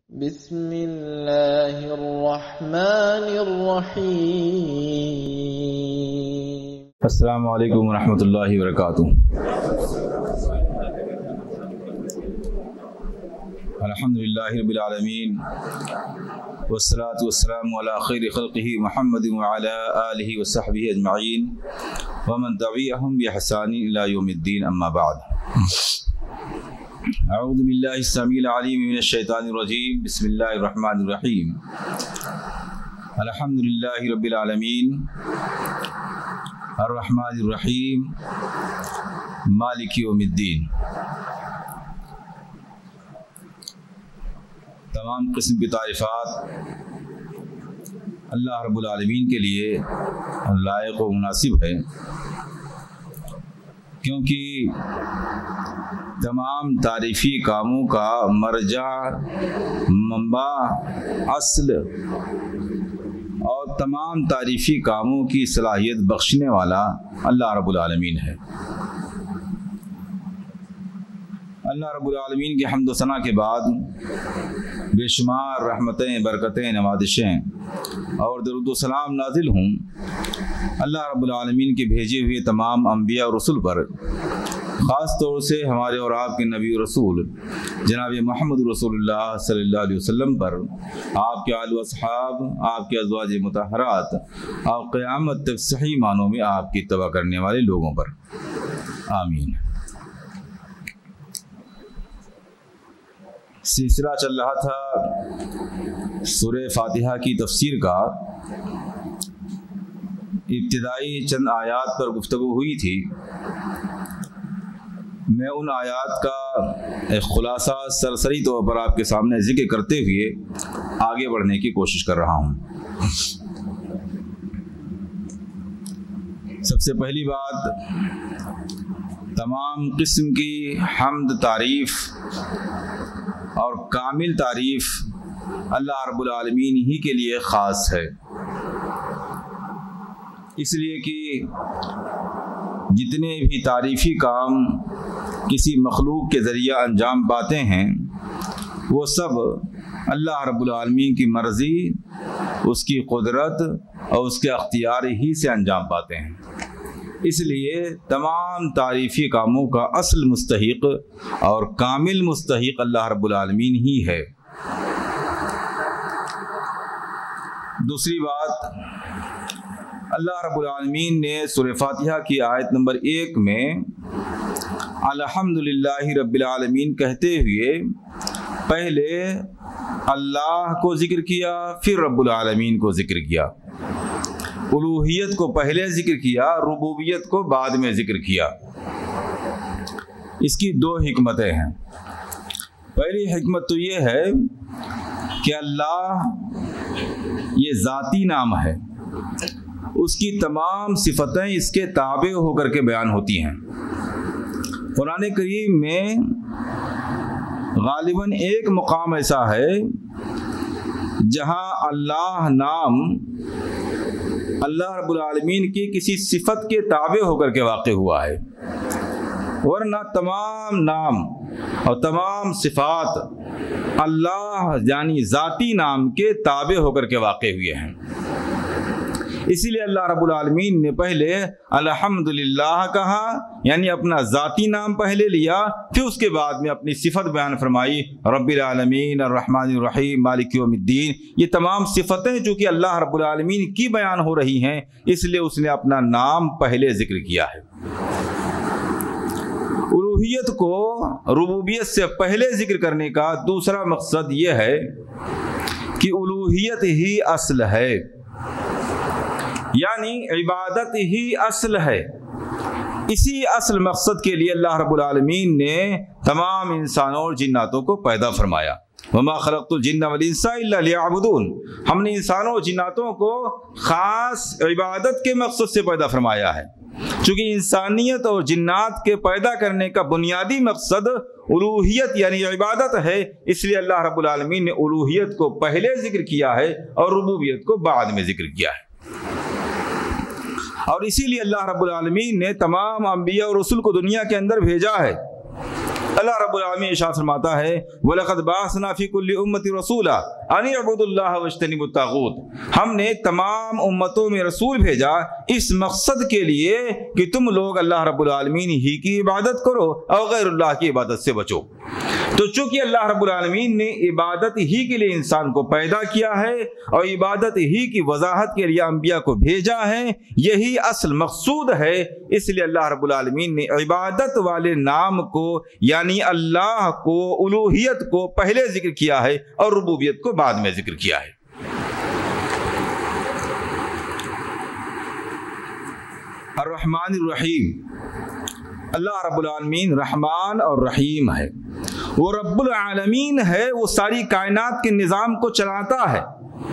بسم اللہ الرحمن الرحیم۔ السلام علیکم ورحمۃ اللہ وبرکاتہ۔ الحمد للہ رب العالمین والصلاة والسلام علی خیر خلقہ محمد وعلی آلہ وصحبہ اجمعین ومن تبعہم بإحسان الی یوم الدین، اما بعد۔ اعوذ باللہ السمیع العلیم من الشیطان الرجیم، بسم اللہ الرحمن الرحیم۔ الحمد للہ رب العالمین الرحمن الرحیم مالک یوم الدین۔ تمام قسم کی تعریفات اللہ رب العالمین کے لیے لائق و مناسب ہے، کیونکہ تمام تعریفی کاموں کا مرجع، منبع، اصل اور تمام تعریفی کاموں کی صلاحیت بخشنے والا اللہ رب العالمین ہے۔ اللہ رب العالمین کے حمد و ثنا کے بعد بے شمار رحمتیں، برکتیں، نوازشیں اور درود و سلام نازل ہوں اللہ رب العالمین کے بھیجے ہوئے تمام انبیاء اور رسول پر، خاص طور سے ہمارے اور آپ کے نبی رسول جناب محمد رسول اللہ صلی اللہ علیہ وسلم پر، آپ کے آل و اصحاب، آپ کے ازواج مطہرات اور قیامت تک صحیح معنوں میں آپ کی اتباع کرنے والے لوگوں پر، آمین۔ سلسلہ چل رہا تھا سورہ فاتحہ کی تفسیر کا۔ ابتدائی چند آیات پر گفتگو ہوئی تھی۔ میں ان آیات کا ایک خلاصہ سرسری طور پر آپ کے سامنے ذکر کرتے ہوئے آگے بڑھنے کی کوشش کر رہا ہوں۔ سب سے پہلی بات، تمام قسم کی حمد، تعریف اور کامل تعریف اللہ رب العالمین ہی کے لیے خاص ہے، اس لیے کہ جتنے بھی تعریفی کام کسی مخلوق کے ذریعہ انجام پاتے ہیں وہ سب اللہ رب العالمین کی مرضی، اس کی قدرت اور اس کے اختیار ہی سے انجام پاتے ہیں۔ اس لیے تمام تعریفی کاموں کا اصل مستحق اور کامل مستحق اللہ رب العالمین ہی ہے۔ دوسری بات، اللہ رب العالمین نے سورہ فاتحہ کی آیت نمبر 1 میں الحمدللہ رب العالمین کہتے ہوئے پہلے اللہ کو ذکر کیا، پھر رب العالمین کو ذکر کیا۔ الوہیت کو پہلے ذکر کیا، ربوبیت کو بعد میں ذکر کیا۔ اس کی دو حکمتیں ہیں۔ پہلی حکمت تو یہ ہے کہ اللہ یہ ذاتی نام ہے، اس کی تمام صفتیں اس کے تابع ہو کر کے بیان ہوتی ہیں۔ قرآن کریم میں غالباً ایک مقام ایسا ہے جہاں اللہ نام اللہ رب العالمین کی کسی صفت کے تابع ہو کر کے واقع ہوا ہے، ورنہ تمام نام اور تمام صفات اللہ یعنی ذاتی نام کے تابع ہو کر کے واقع ہوئے ہیں۔ اسی لیے اللہ رب العالمین نے پہلے الحمدللہ کہا، یعنی اپنا ذاتی نام پہلے لیا، پھر اس کے بعد میں اپنی صفت بیان فرمائی، رب العالمین الرحمن الرحیم مالک یوم الدین۔ یہ تمام صفتیں جو کہ اللہ رب العالمین کی بیان ہو رہی ہیں، اس لیے اس نے اپنا نام پہلے ذکر کیا ہے۔ الوہیت کو ربوبیت سے پہلے ذکر کرنے کا دوسرا مقصد یہ ہے کہ الوہیت ہی اصل ہے، یعنی عبادت ہی اصل ہے۔ اسی اصل مقصد کے لیے اللہ رب العالمین نے تمام انسانوں اور جناتوں کو پیدا فرمایا۔ وما خلقت الجن والانس الا لیعبدون۔ ہم نے انسانوں اور جناتوں کو خاص عبادت کے مقصد سے پیدا فرمایا ہے، چونکہ انسانیت اور جنات کے پیدا کرنے کا بنیادی مقصد الوہیت یعنی عبادت ہے۔ اس لیے اللہ رب العالمین نے الوہیت کو پہلے ذکر کیا ہے اور ربوبیت کو بعد میں ذکر کیا ہے۔ اور اسی لیے اللہ رب العالمین نے تمام انبیاء اور رسول کو دنیا کے اندر بھیجا ہے اللہ رب العالمین ارشاد فرماتا ہے وَلَقَدْ بَعَثْنَا فِي كُلِّ أُمَّةٍ رَسُولًا أَنِ اعْبُدُوا اللَّهَ وَاجْتَنِبُوا الطَّاغُوتَ، ہم نے تمام امتوں میں رسول بھیجا اس مقصد کے لیے کہ تم لوگ اللہ رب العالمین ہی کی عبادت کرو اور غیر اللہ کی عبادت سے بچو۔ تو چونکہ اللہ رب العالمین نے عبادت ہی کے لیے انسان کو پیدا کیا ہے اور عبادت ہی کی وضاحت کے لیے انبیاء کو بھیجا ہے، یہی اصل مقصود ہے، اس لیے اللہ رب العالمین نے عبادت والے نام کو یعنی اللہ کو، الوہیت کو پہلے ذکر کیا ہے اور ربوبیت کو بعد میں ذکر کیا ہے۔ الرحمن الرحیم، اللہ رب العالمین رحمان اور رحیم ہے، وہ رب العالمین ہے، وہ ساری کائنات کے نظام کو چلاتا ہے۔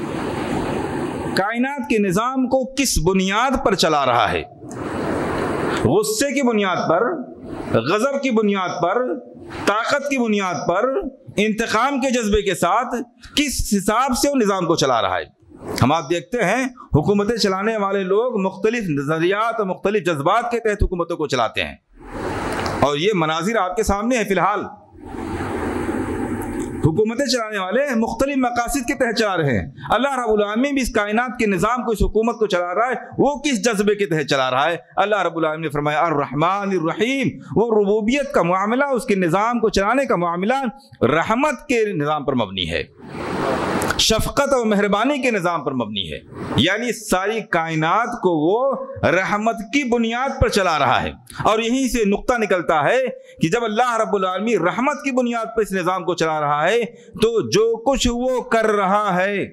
کائنات کے نظام کو کس بنیاد پر چلا رہا ہے؟ غصے کی بنیاد پر، غضب کی بنیاد پر، طاقت کی بنیاد پر، انتقام کے جذبے کے ساتھ کس حساب سے وہ نظام کو چلا رہا ہے؟ ہم آپ دیکھتے ہیں حکومتیں چلانے والے لوگ مختلف نظریات اور مختلف جذبات کے تحت حکومتوں کو چلاتے ہیں، اور یہ مناظر آپ کے سامنے ہے۔ فی الحال حکومتیں چلانے والے مختلف مقاصد کے تحت چلا رہے ہیں، اللہ رب العالمین بھی اس کائنات کے نظام کو، اس حکومت کو چلا رہا ہے، وہ کس جذبے کے تحت چلا رہا ہے؟ اللہ رب العالمین نے فرمایا الرحمن الرحیم، وہ ربوبیت کا معاملہ، اس کے نظام کو چلانے کا معاملہ رحمت کے نظام پر مبنی ہے، شفقت اور مہربانی کے نظام پر مبنی ہے، یعنی ساری کائنات کو وہ رحمت کی بنیاد پر چلا رہا ہے۔ اور یہیں سے نقطہ نکلتا ہے کہ جب اللہ رب العالمین رحمت کی بنیاد پر اس نظام کو چلا رہا ہے تو جو کچھ وہ کر رہا ہے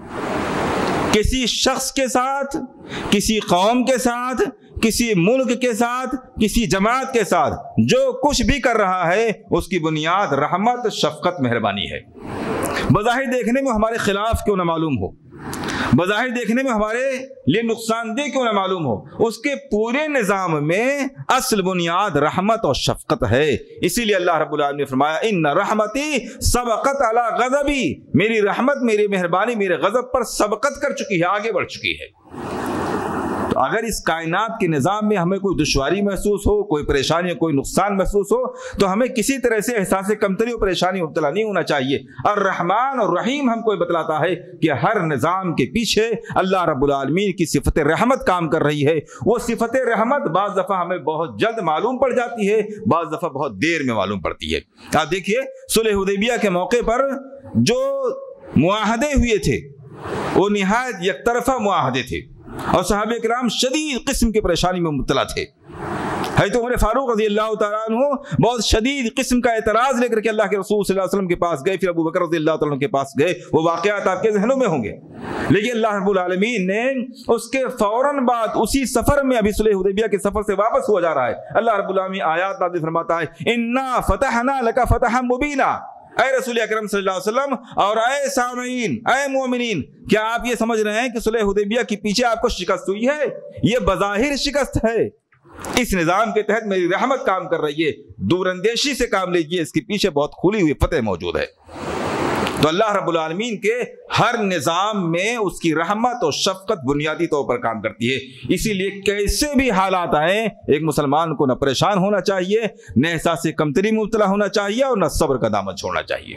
کسی شخص کے ساتھ، کسی قوم کے ساتھ، کسی ملک کے ساتھ، کسی جماعت کے ساتھ جو کچھ بھی کر رہا ہے اس کی بنیاد رحمت، شفقت، مہربانی ہے۔ بظاہر دیکھنے میں ہمارے خلاف کیوں نہ معلوم ہو، بظاہر دیکھنے میں ہمارے لیے نقصان دہ کیوں نہ معلوم ہو، اس کے پورے نظام میں اصل بنیاد رحمت اور شفقت ہے۔ اسی لیے اللہ رب العالمین نے فرمایا ان رحمتی سبقت علی غضبی، میری رحمت، میری مہربانی میرے غضب پر سبقت کر چکی ہے، آگے بڑھ چکی ہے۔ تو اگر اس کائنات کے نظام میں ہمیں کوئی دشواری محسوس ہو، کوئی پریشانی، کوئی نقصان محسوس ہو، تو ہمیں کسی طرح سے احساس کمتری اور پریشانی مبتلا نہیں ہونا چاہیے۔ الرحمن اور رحیم ہم کو بتلاتا ہے کہ ہر نظام کے پیچھے اللہ رب العالمین کی صفت رحمت کام کر رہی ہے۔ وہ صفت رحمت بعض دفعہ ہمیں بہت جلد معلوم پڑ جاتی ہے، بعض دفعہ بہت دیر میں معلوم پڑتی ہے۔ آپ دیکھیے صلح حدیبیہ کے موقع پر جو معاہدے ہوئے تھے وہ نہایت یک طرفہ معاہدے تھے، اور صحابہ کرام شدید قسم کی پریشانی میں مبتلا تھے۔ حضرت عمر فاروق رضی اللہ تعالیٰ عنہ بہت شدید قسم کا اعتراض لے کر کے اللہ کے رسول صلی اللہ علیہ وسلم کے پاس گئے، پھر ابو بکر رضی اللہ تعالیٰ عنہ کے پاس گئے۔ وہ واقعات آپ کے ذہنوں میں ہوں گے، لیکن اللہ رب العالمین نے اس کے فوراً بعد اسی سفر میں، ابھی صلح حدیبیہ کے سفر سے واپس ہوا جا رہا ہے، اللہ رب العالمین آیات نازل فرماتا ہے انا فتحنا لک فتحا مبینا۔ اے رسول اکرم صلی اللہ علیہ وسلم اور اے سامعین، اے مومنین، کیا آپ یہ سمجھ رہے ہیں کہ صلح حدیبیہ کے پیچھے آپ کو شکست ہوئی ہے؟ یہ بظاہر شکست ہے، اس نظام کے تحت میری رحمت کام کر رہی ہے، دور اندیشی سے کام لیجیے، اس کے پیچھے بہت کھلی ہوئی فتح موجود ہے۔ تو اللہ رب العالمین کے ہر نظام میں اس کی رحمت اور شفقت بنیادی طور پر کام کرتی ہے۔ اسی لیے کیسے بھی حالات آئیں ایک مسلمان کو نہ پریشان ہونا چاہیے، نہ احساس کمتری میں مبتلا ہونا چاہیے، اور نہ صبر کا دامن چھوڑنا چاہیے۔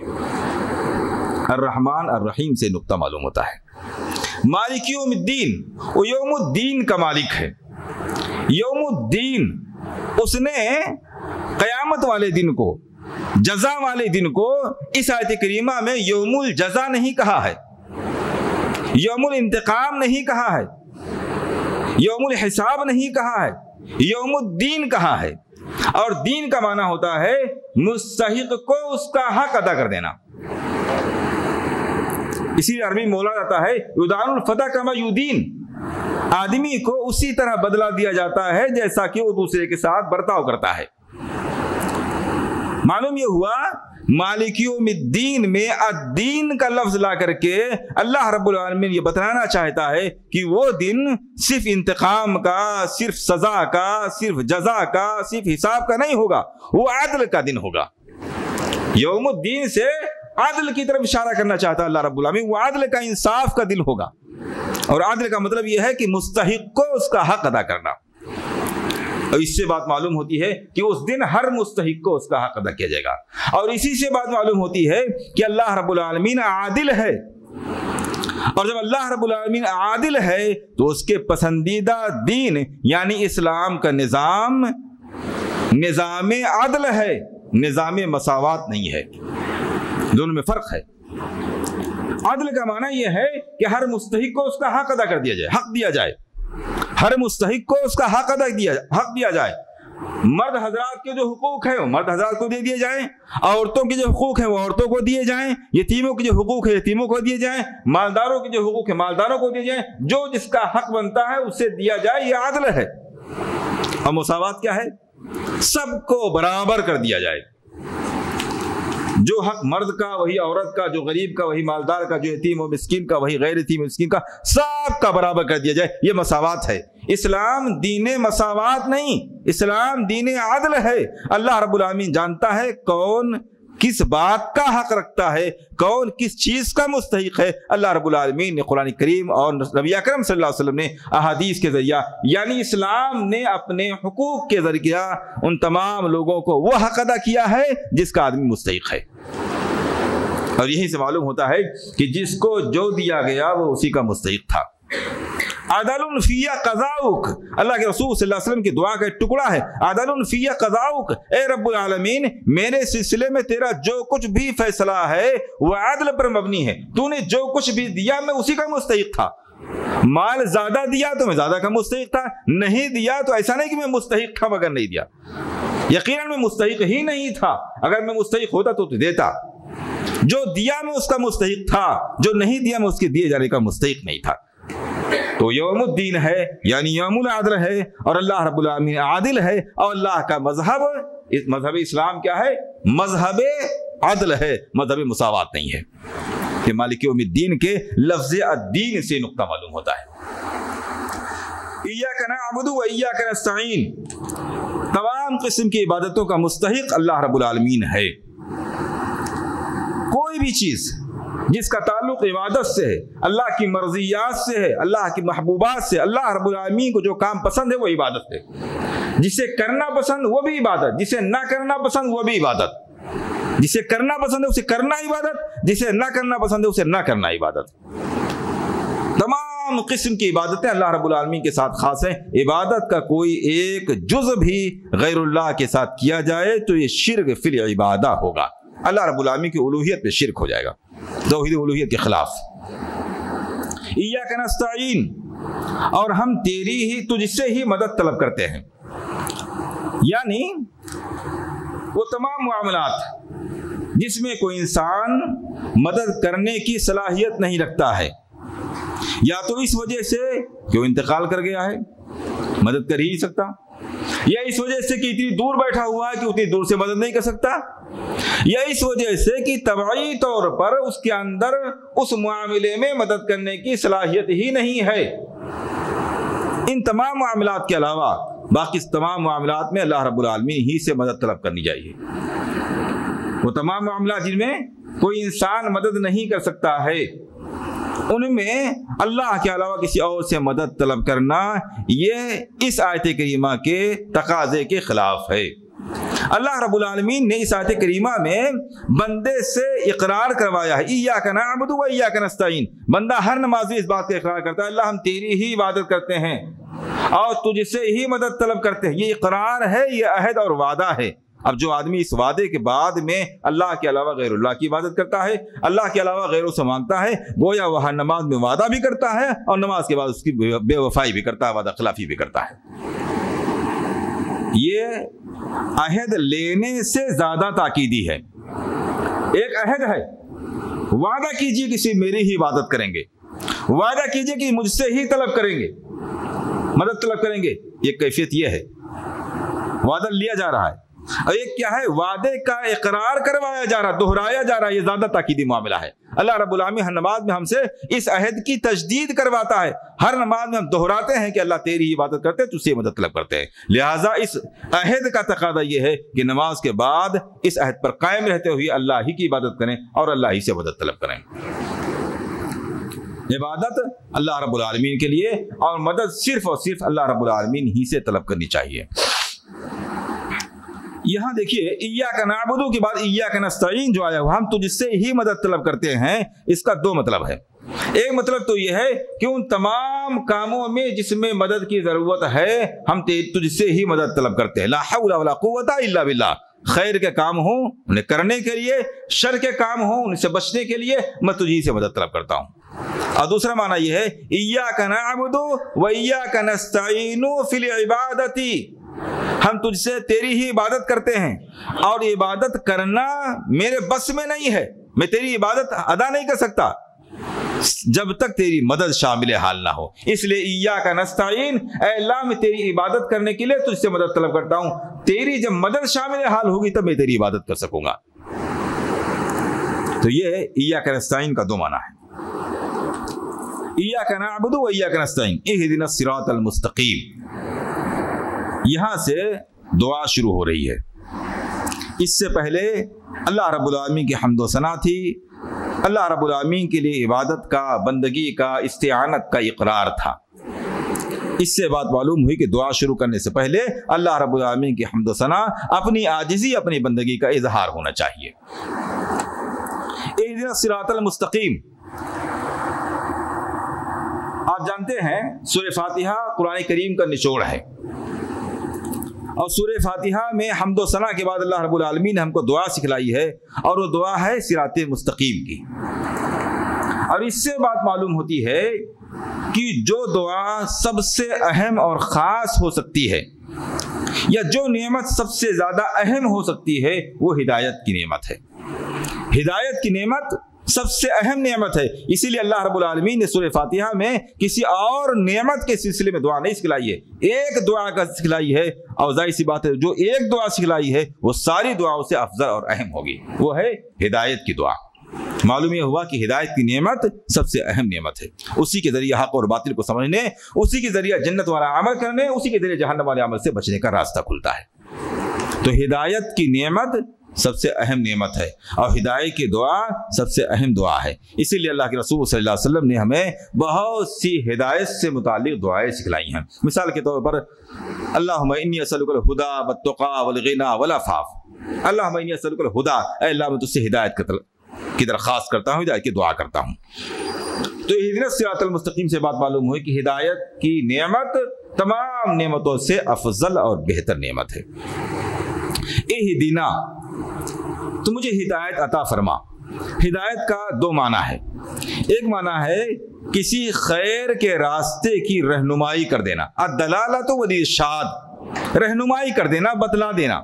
الرحمن الرحیم سے نقطہ معلوم ہوتا ہے۔ مالک یوم الدین، وہ یوم الدین کا مالک ہے۔ یوم الدین، اس نے قیامت والے دن کو، جزا والے دن کو اس آیت کریمہ میں یوم الجزا نہیں کہا ہے، یوم الانتقام نہیں کہا ہے، یوم الحساب نہیں کہا ہے، یوم الدین کہا ہے۔ اور دین کا معنی ہوتا ہے مستحق کو اس کا حق ادا کر دینا۔ اسی لیے عربی میں بولا جاتا ہے یدان الفتح کما یدین، آدمی کو اسی طرح بدلہ دیا جاتا ہے جیسا کہ وہ دوسرے کے ساتھ برتاؤ کرتا ہے۔ معلوم یہ ہوا مالک یوم الدین میں الدین کا لفظ لا کر کے اللہ رب العالمین یہ بتلانا چاہتا ہے کہ وہ دن صرف انتقام کا، صرف سزا کا، صرف جزا کا، صرف حساب کا نہیں ہوگا، وہ عدل کا دن ہوگا۔ یوم الدین سے عدل کی طرف اشارہ کرنا چاہتا ہے اللہ رب العالمین، وہ عدل کا، انصاف کا دن ہوگا۔ اور عدل کا مطلب یہ ہے کہ مستحق کو اس کا حق ادا کرنا۔ اور اس سے بات معلوم ہوتی ہے کہ اس دن ہر مستحق کو اس کا حق ادا کیا جائے گا، اور اسی سے بات معلوم ہوتی ہے کہ اللہ رب العالمین عادل ہے، اور جب اللہ رب العالمین عادل ہے تو اس کے پسندیدہ دین یعنی اسلام کا نظام عدل ہے، نظام مساوات نہیں ہے، دونوں میں فرق ہے۔ عدل کا معنی یہ ہے کہ ہر مستحق کو اس کا حق ادا کر دیا جائے، حق دیا جائے، ہر مستحق کو اس کا حق دیا جائے۔ مرد حضرات کے جو حقوق ہیں وہ مرد حضرات کو دے دیے جائیں، عورتوں کے جو حقوق ہیں وہ عورتوں کو دیے جائیں، یتیموں کے جو حقوق ہیں یتیموں کو دیے جائیں، مالداروں کے جو حقوق ہیں مالداروں کو دیے جائیں، جو جس کا حق بنتا ہے اسے دیا جائے، یہ عدل ہے۔ اور مساوات کیا ہے؟ سب کو برابر کر دیا جائے، جو حق مرد کا وہی عورت کا، جو غریب کا وہی مالدار کا، جو یتیم و مسکین کا وہی غیر یتیم و مسکین کا، سب کا برابر کر دیا جائے، یہ مساوات ہے۔ اسلام دین مساوات نہیں، اسلام دین عدل ہے۔ اللہ رب العالمین جانتا ہے کون کس بات کا حق رکھتا ہے، کون کس چیز کا مستحق ہے۔ اللہ رب العالمین نے قرآن کریم اور نبی اکرم صلی اللہ علیہ وسلم نے احادیث کے ذریعہ یعنی اسلام نے اپنے حقوق کے ذریعہ ان تمام لوگوں کو وہ حق ادا کیا ہے جس کا آدمی مستحق ہے، اور یہی سے معلوم ہوتا ہے کہ جس کو جو دیا گیا وہ اسی کا مستحق تھا۔ عدل فی قضاؤک، اللہ کے رسول صلی اللہ علیہ وسلم کی دعا کا ایک ٹکڑا ہے، عدل فی قضاؤک، اے رب العالمین میرے سلسلے میں تیرا جو کچھ بھی فیصلہ ہے وہ عدل پر مبنی ہے، تو نے جو کچھ بھی دیا میں اسی کا مستحق تھا۔ مال زیادہ دیا تو میں زیادہ کا مستحق تھا، نہیں دیا تو ایسا نہیں کہ میں مستحق تھا مگر نہیں دیا، یقیناً میں مستحق ہی نہیں تھا، اگر میں مستحق ہوتا تو دیتا، جو دیا میں اس کا مستحق تھا، جو نہیں دیا میں اس کے دیے جانے کا مستحق نہیں تھا۔ تو یوم الدین ہے یعنی یوم العدل ہے، اور اللہ رب العالمین عادل ہے، اور اللہ کا مذہب اسلام کیا ہے؟ مذہب عدل ہے، مذہب مساوات نہیں ہے۔ کہ مالک یوم الدین کے لفظ الدین سے نقطہ معلوم ہوتا ہے۔ ایاک نعبد و ایاک نستعین، تمام قسم کی عبادتوں کا مستحق اللہ رب العالمین ہے۔ کوئی بھی چیز جس کا تعلق عبادت سے ہے، اللہ کی مرضیات سے ہے، اللہ کی محبوبات سے، اللہ رب العالمین کو جو کام پسند ہے وہ عبادت ہے، جسے کرنا پسند وہ بھی عبادت، جسے نہ کرنا پسند وہ بھی عبادت، جسے کرنا پسند ہے اسے کرنا عبادت، جسے نہ کرنا پسند ہے اسے نہ کرنا عبادت۔ تمام قسم کی عبادتیں اللہ رب العالمین کے ساتھ خاص ہیں۔ عبادت کا کوئی ایک جز بھی غیر اللہ کے ساتھ کیا جائے تو یہ شرک فی العبادہ ہوگا، اللہ رب العالمین کی الوہیت پہ شرک ہو جائے گا، توحید الوہیت کے خلاف۔ ایاک نستعین، اور ہم تیری ہی تجھ سے ہی مدد طلب کرتے ہیں، یعنی وہ تمام معاملات جس میں کوئی انسان مدد کرنے کی صلاحیت نہیں رکھتا ہے، یا تو اس وجہ سے کہ وہ انتقال کر گیا ہے مدد کر ہی نہیں سکتا، یا اس وجہ سے کہ اتنی دور بیٹھا ہوا ہے کہ اتنی دور سے مدد نہیں کر سکتا، یا اس وجہ سے کہ طبعی طور پر اس کے اندر اس معاملے میں مدد کرنے کی صلاحیت ہی نہیں ہے۔ ان تمام معاملات کے علاوہ باقی تمام معاملات میں اللہ رب العالمین ہی سے مدد طلب کرنی چاہیے۔ وہ تمام معاملات جن میں کوئی انسان مدد نہیں کر سکتا ہے، ان میں اللہ کے علاوہ کسی اور سے مدد طلب کرنا یہ اس آیت کریمہ کے تقاضے کے خلاف ہے۔ اللہ رب العالمین نے اس آیت کریمہ میں بندے سے اقرار کروایا ہے، ایاک نعبد و ایاک نستعین۔ بندہ ہر نمازی اس بات کا اقرار کرتا ہے اللہ ہم تیری ہی عبادت کرتے ہیں اور تجھ سے ہی مدد طلب کرتے ہیں، یہ اقرار ہے، یہ عہد اور وعدہ ہے۔ اب جو آدمی اس وعدے کے بعد میں اللہ کے علاوہ غیر اللہ کی عبادت کرتا ہے، اللہ کے علاوہ غیروں سے مانگتا ہے، گویا وہاں نماز میں وعدہ بھی کرتا ہے اور نماز کے بعد اس کی بے وفائی بھی کرتا ہے، وعدہ خلافی بھی کرتا ہے۔ یہ عہد لینے سے زیادہ تاکیدی ہے۔ ایک عہد ہے، وعدہ کیجئے کسی میری ہی عبادت کریں گے، وعدہ کیجئے کہ مجھ سے ہی طلب کریں گے، مدد طلب کریں گے، یہ کیفیت یہ ہے، وعدہ لیا جا رہا ہے۔ اور ایک کیا ہے، وعدے کا اقرار کروایا جا رہا، دہرایا جا رہا، یہ زیادہ تاکیدی معاملہ ہے۔ اللہ رب العالمین ہر نماز میں ہم سے اس عہد کی تجدید کرواتا ہے، ہر نماز میں ہم دہراتے ہیں کہ اللہ تیری عبادت کرتے ہیں، تجھ سے مدد طلب کرتے ہیں۔ لہٰذا اس عہد کا تقاضا یہ ہے کہ نماز کے بعد اس عہد پر قائم رہتے ہوئے اللہ ہی کی عبادت کریں اور اللہ ہی سے مدد طلب کریں۔ عبادت اللہ رب العالمین کے لیے اور مدد صرف اور صرف اللہ رب العالمین ہی سے طلب کرنی چاہیے۔ یہاں دیکھیے ایاک نعبد کے بعد ایاک نستعین جو آیا ہوا، ہم تجھ سے ہی مدد طلب کرتے ہیں، اس کا دو مطلب ہے۔ ایک مطلب تو یہ ہے کہ ان تمام کاموں میں جس میں مدد کی ضرورت ہے ہم تجھ سے ہی مدد طلب کرتے ہیں۔ لا حول ولا قوت الا باللہ، خیر کے کام ہوں انہیں کرنے کے لیے، شر کے کام ہوں ان سے بچنے کے لیے میں تجھی سے مدد طلب کرتا ہوں۔ اور دوسرا معنی یہ ہے ایاک نعبد و ایاک نستعین فی العبادۃ، ہم تجھ سے تیری ہی عبادت کرتے ہیں اور عبادت کرنا میرے بس میں نہیں ہے، میں تیری عبادت ادا نہیں کر سکتا جب تک تیری مدد شامل حال نہ ہو۔ اس لیے ایاک نستعین، اے اللہ میں تیری عبادت کرنے کے لیے تجھ سے مدد طلب کرتا ہوں، تیری جب مدد شامل حال ہوگی تب میں تیری عبادت کر سکوں گا۔ تو یہ ایاک نستعین کا دو معنی ہے، ایاک نعبد و ایاک نستعین اہدنا الصراط المستقیم۔ یہاں سے دعا شروع ہو رہی ہے۔ اس سے پہلے اللہ رب العالمین کی حمد و ثنا تھی، اللہ رب العالمین کے لیے عبادت کا، بندگی کا، استعانت کا اقرار تھا۔ اس سے بات معلوم ہوئی کہ دعا شروع کرنے سے پہلے اللہ رب العالمین کی حمد و ثنا، اپنی عاجزی، اپنی بندگی کا اظہار ہونا چاہیے۔ اہدنا الصراط المستقیم، آپ جانتے ہیں سورہ فاتحہ قرآن کریم کا نچوڑ ہے، اور سورہ فاتحہ میں حمد و ثنا کے بعد اللہ رب العالمین نے ہم کو دعا سکھلائی ہے، اور وہ دعا ہے صراط مستقیم کی۔ اور اس سے بات معلوم ہوتی ہے کہ جو دعا سب سے اہم اور خاص ہو سکتی ہے، یا جو نعمت سب سے زیادہ اہم ہو سکتی ہے، وہ ہدایت کی نعمت ہے۔ ہدایت کی نعمت سب سے اہم نعمت ہے، اسی لیے اللہ رب العالمین نے سورہ فاتحہ میں کسی اور نعمت کے سلسلے میں دعا نہیں سکھلائی ہے، ایک دعا کا سکھلائی ہے، اور ظاہر سی بات ہے جو ایک دعا سکھلائی ہے وہ ساری دعاؤں سے افضل اور اہم ہوگی، وہ ہے ہدایت کی دعا۔ معلوم یہ ہوا کہ ہدایت کی نعمت سب سے اہم نعمت ہے، اسی کے ذریعے حق اور باطل کو سمجھنے، اسی کے ذریعے جنت والا عمل کرنے، اسی کے ذریعے جہنم والے عمل سے بچنے کا راستہ کھلتا ہے۔ تو ہدایت کی نعمت سب سے اہم نعمت ہے، اور ہدایت کی دعا سب سے اہم دعا ہے۔ اسی لیے اللہ کے رسول صلی اللہ علیہ وسلم نے ہمیں بہت سی ہدایت سے متعلق دعائیں سکھلائی ہیں۔ مثال کے طور پر اللہم انی اسألک الہدی والتقی والغنی والعفاف، اللہم انی اسألک الہدی، اے اللہ میں تجھ سے ہدایت کی درخواست کرتا ہوں، ہدایت کی دعا کرتا ہوں۔ تو اہدنا الصراط المستقیم سے بات معلوم ہوئی کہ ہدایت کی نعمت تمام نعمتوں سے افضل اور بہتر نعمت ہے۔ اہدنا، تو مجھے ہدایت عطا فرما۔ ہدایت کا دو معنی ہے، ایک معنی ہے کسی خیر کے راستے کی رہنمائی کر دینا، الدلالۃ والارشاد، رہنمائی کر دینا، بتلا دینا۔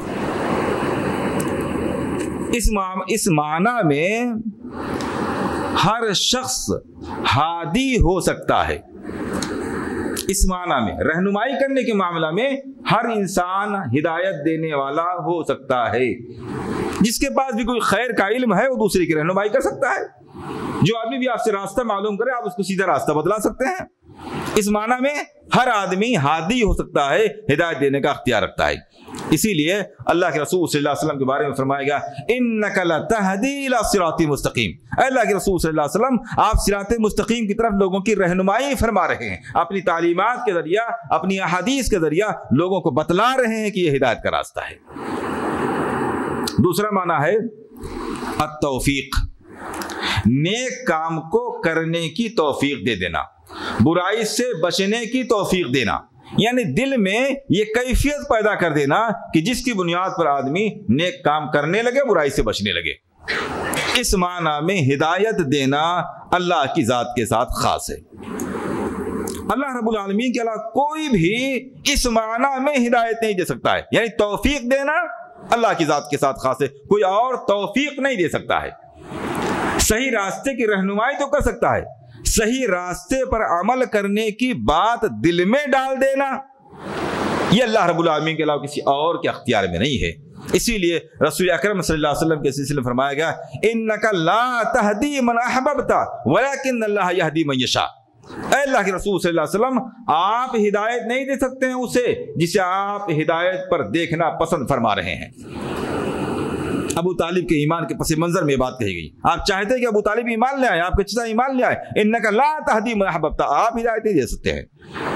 اس معنی میں ہر شخص ہادی ہو سکتا ہے، اس معنی میں رہنمائی کرنے کے معاملہ میں ہر انسان ہدایت دینے والا ہو سکتا ہے۔ جس کے پاس بھی کوئی خیر کا علم ہے وہ دوسرے کی رہنمائی کر سکتا ہے، جو آدمی بھی آپ سے راستہ معلوم کرے آپ اس کو سیدھا راستہ بتلا سکتے ہیں۔ اس معنی میں ہر آدمی ہادی ہو سکتا ہے، ہدایت دینے کا اختیار رکھتا ہے۔ اسی لیے اللہ کے رسول صلی اللہ علیہ وسلم کے بارے میں فرمایا گیا انک لتہدی الی صراط مستقیم، اے اللہ کے رسول صلی اللہ علیہ وسلم آپ صراط مستقیم کی طرف لوگوں کی رہنمائی فرما رہے ہیں، اپنی تعلیمات کے ذریعہ، اپنی احادیث کے ذریعہ لوگوں کو بتلا رہے ہیں کہ یہ ہدایت کا راستہ ہے۔ دوسرا معنی ہے التوفیق، نیک کام کو کرنے کی توفیق دے دینا، برائی سے بچنے کی توفیق دینا، یعنی دل میں یہ کیفیت پیدا کر دینا کہ جس کی بنیاد پر آدمی نیک کام کرنے لگے، برائی سے بچنے لگے۔ اس معنی میں ہدایت دینا اللہ کی ذات کے ساتھ خاص ہے۔ اللہ رب العالمین کے علاوہ کوئی بھی اس معنی میں ہدایت نہیں دے سکتا ہے، یعنی توفیق دینا اللہ کی ذات کے ساتھ خاص ہے، کوئی اور توفیق نہیں دے سکتا ہے۔ صحیح راستے کی رہنمائی تو کر سکتا ہے، صحیح راستے پر عمل کرنے کی بات دل میں ڈال دینا یہ اللہ رب العالمین کے علاوہ کسی اور کے اختیار میں نہیں ہے۔ اسی لیے رسول اکرم صلی اللہ علیہ وسلم کے سلسلے میں فرمایا گیا انک لا تہدی من احببت ولکن اللہ یہدی من یشاء، اے اللہ کے رسول صلی اللہ علیہ وسلم آپ ہدایت نہیں دے سکتے ہیں اسے جسے آپ ہدایت پر دیکھنا پسند فرما رہے ہیں۔ ابو طالب کے ایمان کے پس منظر میں یہ بات کہی گئی، آپ چاہتے ہیں کہ ابو طالب ایمان لے آئے، آپ کے چچا ایمان لے آئے، انک لا تہدی من احببت، آپ ہدایت نہیں دے سکتے ہیں۔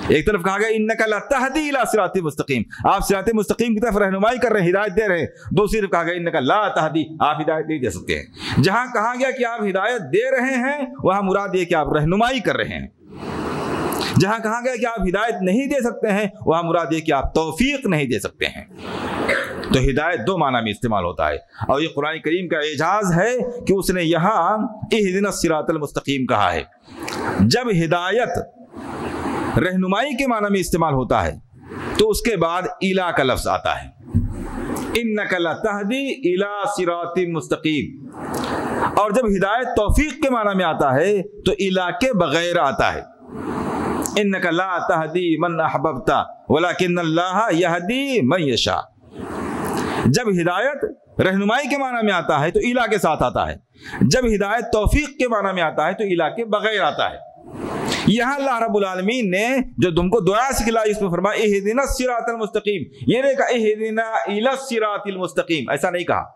ایک طرف کہا گیا انک لتہدی الی صراط مستقیم، آپ صراط مستقیم کی طرف رہنمائی کر رہے ہیں، ہدایت دے رہے ہیں. دوسری طرف کہا گیا انک لا تہدی، آپ ہدایت نہیں دے سکتے ہیں. جہاں کہا گیا کہ آپ ہدایت دے رہے ہیں وہاں مراد یہ کہ آپ رہنمائی کر رہے ہیں. جہاں کہا گیا کہ آپ ہدایت نہیں دے سکتے ہیں وہاں مراد یہ کہ آپ توفیق نہیں دے سکتے ہیں. تو ہدایت دو معنی میں استعمال ہوتا ہے، اور یہ قرآن کریم کا اعجاز ہے کہ اس نے یہاں اہدنا الصراط المستقیم کہا ہے. جب ہدایت رہنمائی کے معنی میں استعمال ہوتا ہے تو اس کے بعد الا کا لفظ آتا ہے، انک لتہدی الی صراط مستقیم. اور جب ہدایت توفیق کے معنی میں آتا ہے تو الا کے بغیر آتا ہے، انک لا تہدی من احببت ولکن اللہ یہدی من یشاء. جب ہدایت رہنمائی کے معنی میں آتا ہے تو الا کے ساتھ آتا ہے، جب ہدایت توفیق کے معنی میں آتا ہے تو الا کے بغیر آتا ہے. یہاں اللہ رب العالمین نے جو تم کو دعا سکھلائی اس میں فرمایا اہدنا الصراط المستقیم. یہ نہیں کہا اہدنا الی الصراط المستقیم، ایسا نہیں کہا.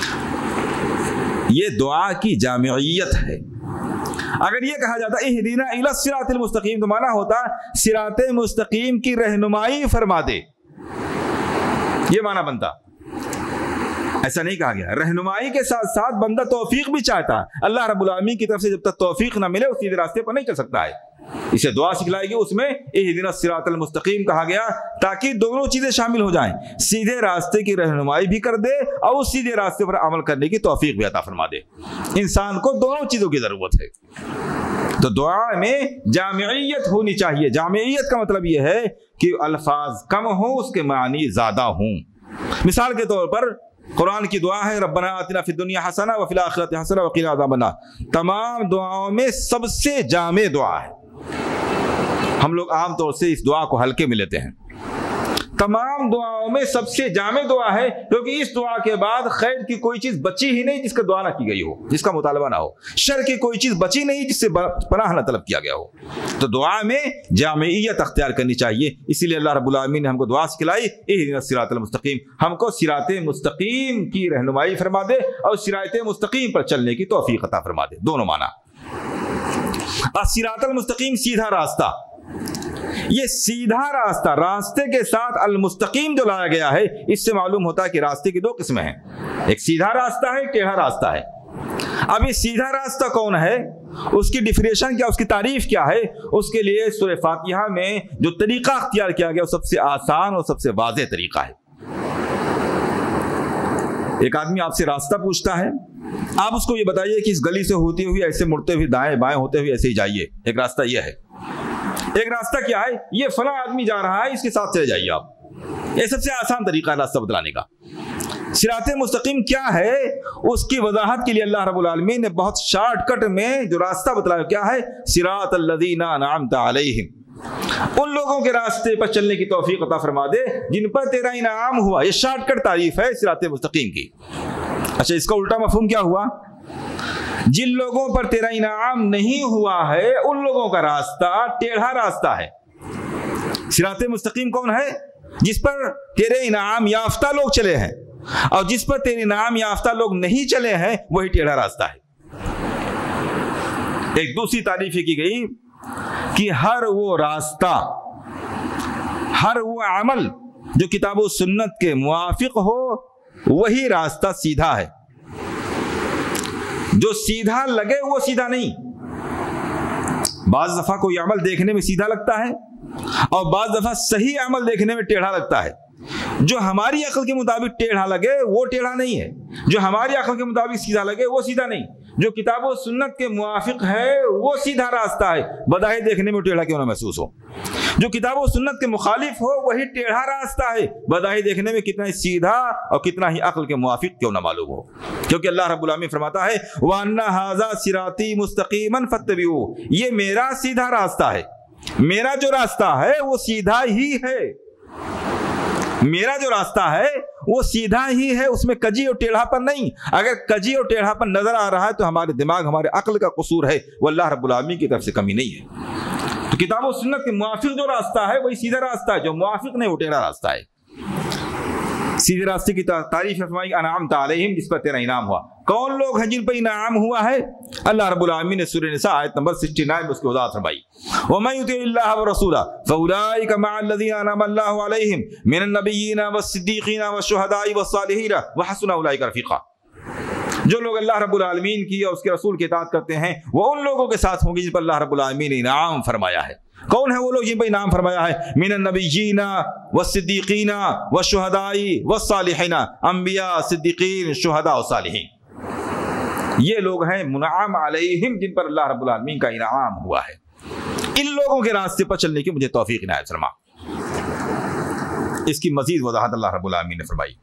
یہ دعا کی جامعیت ہے. اگر یہ کہا جاتا اہدنا الی الصراط المستقیم تو معنی ہوتا صراط مستقیم کی رہنمائی فرما دے، یہ معنی بنتا. ایسا نہیں کہا گیا. رہنمائی کے ساتھ ساتھ بندہ توفیق بھی چاہتا ہے. اللہ رب العالمین کی طرف سے جب تک توفیق نہ ملے اس سیدھے راستے پر نہیں چل سکتا ہے. اسے دعا سکھلائی گئی، اس میں اہدنا الصراط المستقیم کہا گیا تاکہ دونوں چیزیں شامل ہو جائیں، سیدھے راستے کی رہنمائی بھی کر دے اور اس سیدھے راستے پر عمل کرنے کی توفیق بھی عطا فرما دے. انسان کو دونوں چیزوں کی ضرورت ہے. تو دعا میں جامعیت ہونی چاہیے. جامعیت کا مطلب یہ ہے کہ الفاظ کم ہوں، اس کے معنی زیادہ ہوں. مثال کے طور پر قرآن کی دعا ہے ربنا آتنا فی الدنیا حسنہ وفی الآخرۃ حسنہ وقنا عذاب النار. تمام دعاؤں میں سب سے جامع دعا ہے. ہم لوگ عام طور سے اس دعا کو ہلکے میں لیتے ہیں. تمام دعاؤں میں سب سے جامع دعا ہے کیونکہ اس دعا کے بعد خیر کی کوئی چیز بچی ہی نہیں جس کا دعا نہ کی گئی ہو، جس کا مطالبہ نہ ہو. شر کی کوئی چیز بچی نہیں جس سے پناہ نہ طلب کیا گیا ہو. تو دعا میں جامعیت اختیار کرنی چاہیے. اسی لیے اللہ رب العالمین نے ہم کو دعا سکھلائی اہدنا الصراط المستقیم. ہم کو صراط مستقیم کی رہنمائی فرما دے اور صراط مستقیم پر چلنے کی توفیق عطا فرما دے. دونوں معنی. الصراط المستقیم سیدھا راستہ. یہ سیدھا راستہ، راستے کے ساتھ المستقیم جو لایا گیا ہے اس سے معلوم ہوتا ہے کہ راستے کی دو قسمیں ہیں، ایک سیدھا راستہ ہے، ٹیڑھا راستہ ہے. اب یہ سیدھا راستہ کون ہے، اس کی ڈیفینیشن کیا، اس کی تعریف کیا ہے؟ اس کے لیے سورہ فاتحہ میں جو طریقہ اختیار کیا گیا وہ سب سے آسان اور سب سے واضح طریقہ ہے. ایک آدمی آپ سے راستہ پوچھتا ہے، آپ اس کو یہ بتائیے کہ اس گلی سے ہوتی ہوئی ایسے مڑتے ہوئے دائیں بائیں ہوتے ہوئے ایسے ہی جائیے. ایک راستہ یہ ہے. ایک راستہ کیا ہے، یہ فلاں آدمی جا رہا ہے اس کے ساتھ چلے جائیے آپ. یہ سب سے آسان طریقہ ہے راستہ بتلانے کا. صراط مستقیم کیا ہے اس کی وضاحت کے لیے اللہ رب العالمین نے بہت شارٹ کٹ میں جو راستہ بتلایا کیا ہے، صراط الذین انعمت علیہم. ان لوگوں کے راستے پر چلنے کی توفیق عطا فرما دے جن پر تیرا انعام ہوا. یہ شارٹ کٹ تعریف ہے صراط مستقیم کی. اچھا اس کا الٹا مفہوم کیا ہوا، جن لوگوں پر تیرا انعام نہیں ہوا ہے ان لوگوں کا راستہ ٹیڑھا راستہ ہے. صراط مستقیم کون ہے، جس پر تیرے انعام یافتہ لوگ چلے ہیں، اور جس پر تیرے انعام یافتہ لوگ نہیں چلے ہیں وہی ٹیڑھا راستہ ہے. ایک دوسری تعریف کی گئی کہ ہر وہ راستہ، ہر وہ عمل جو کتاب و سنت کے موافق ہو وہی راستہ سیدھا ہے. جو سیدھا لگے وہ سیدھا نہیں. بعض دفعہ کوئی عمل دیکھنے میں سیدھا لگتا ہے اور بعض دفعہ صحیح عمل دیکھنے میں ٹیڑھا لگتا ہے. جو ہماری عقل کے مطابق ٹیڑھا لگے وہ ٹیڑھا نہیں ہے، جو ہماری عقل کے مطابق سیدھا لگے وہ سیدھا نہیں. جو کتاب و سنت کے موافق ہے وہ سیدھا راستہ ہے، بظاہر دیکھنے میں ٹیڑھا کیوں نہ محسوس ہو. جو کتاب و سنت کے مخالف ہو وہی ٹیڑھا راستہ ہے، بظاہر دیکھنے میں کتنا ہی سیدھا اور کتنا ہی عقل کے موافق کیوں نہ معلوم ہو. کیونکہ اللہ رب العالمین فرماتا ہے وَأَنَّ هَذَا صِرَاطِي مُسْتَقِيمًا فَاتَّبِعُوهُ. یہ میرا سیدھا راستہ ہے. میرا جو راستہ ہے وہ سیدھا ہی ہے. میرا جو راستہ ہے وہ سیدھا ہی ہے، اس میں کجی اور ٹیڑھا پر نہیں. اگر کجی اور ٹیڑھا پر نظر آ رہا ہے تو ہمارے دماغ، ہمارے عقل کا قصور ہے، وہ اللہ رب العالمین کی طرف سے کمی نہیں ہے. تو کتاب و سنت کے موافق جو راستہ ہے وہی سیدھا راستہ ہے، جو موافق نہیں وہ ٹیڑھا راستہ ہے. سیدھے راستے کی تعریف فرمائی انعمت علیہم، جس پر تیرا انعام ہوا. کون لوگ ہیں جن پر انعام ہوا ہے؟ اللہ رب العالمین نے سورہ نساء آیت نمبر 69 میں اس کی وضاحت فرمائی، وَمَن يُطِعِ اللَّهَ وَرَسُولَهُ فَأُولَٰئِكَ مَعَ الَّذِينَ أَنْعَمَ اللَّهُ عَلَيْهِم مِّنَ النَّبِيِّينَ وَالصِّدِّيقِينَ وَالشُّهَدَاءِ وَالصَّالِحِينَ وَحَسُنَ أُولَٰئِكَ رَفِيقًا۔ جو لوگ اللہ رب العالمین کی اور اس کے رسول کی اطاعت کرتے ہیں وہ ان لوگوں کے ساتھ ہوں گے جن پر اللہ رب العالمین نے انعام فرمایا ہے۔ کون ہے وہ لوگ جن پر انعام فرمایا ہے؟ من النبیین والصدیقین والشہداء والصالحین، انبیاء، صدیقین، شہداء اور صالحین، یہ لوگ ہیں منعم علیہم جن پر اللہ رب العالمین کا انعام ہوا ہے۔ ان لوگوں کے راستے پر چلنے کی مجھے توفیق عنایت فرما۔ اس کی مزید وضاحت اللہ رب العالمین نے فرمائی،